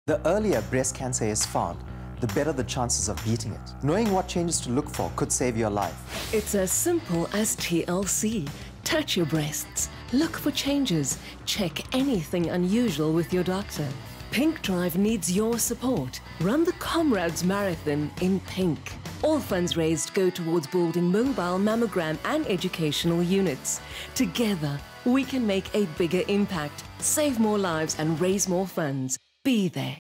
The earlier breast cancer is found, the better the chances of beating it. Knowing what changes to look for could save your life. It's as simple as TLC. Touch your breasts, look for changes, check anything unusual with your doctor. PinkDrive needs your support. Run the Comrades Marathon in pink. All funds raised go towards building mobile mammogram and educational units. Together, we can make a bigger impact, save more lives and raise more funds. Be there.